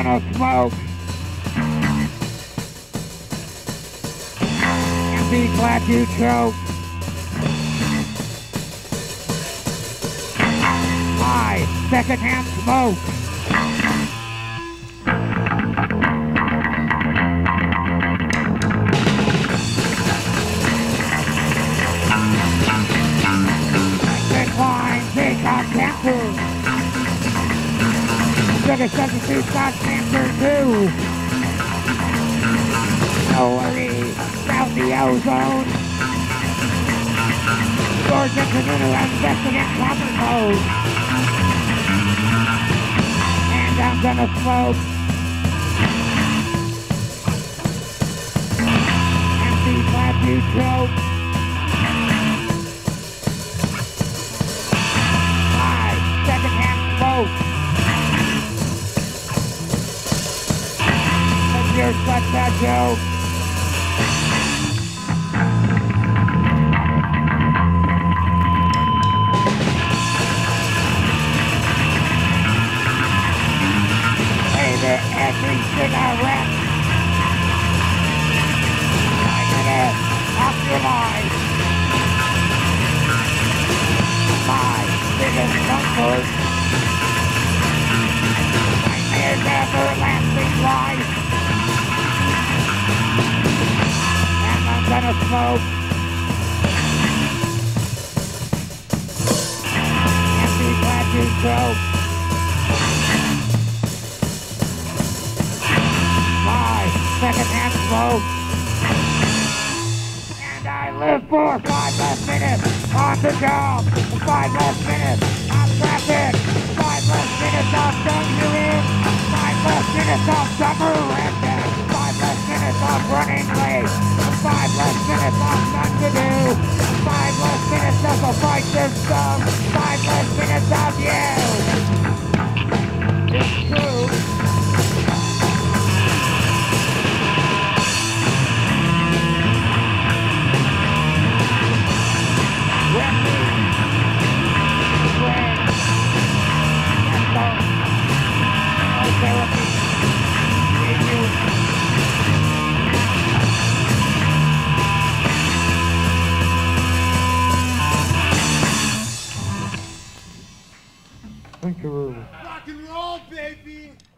gonna smoke. And be glad you choke. High, secondhand smoke. Decline, take out cancer. Sugar substitute got cancer too. No worries about the ozone. George and Canoe investigate copper code. And I'm gonna smoke. And be glad you choke. High, secondhand smoke. You're such a joke. Baby, every cigarette. Lighting it off your life. My biggest comfort. Nightmare's everlasting life. Gonna smoke and be glad you choke. My secondhand smoke. And I live for 5 less minutes on the job, 5 less minutes on traffic, 5 less minutes on dungeoning, 5 less minutes on summer renting, 5 less minutes on running late. 5 less minutes on none to do. 5 less minutes of a fight system. 5 less minutes of you. It's true. When we bring no therapy in you. Thank you. Rock and roll, baby!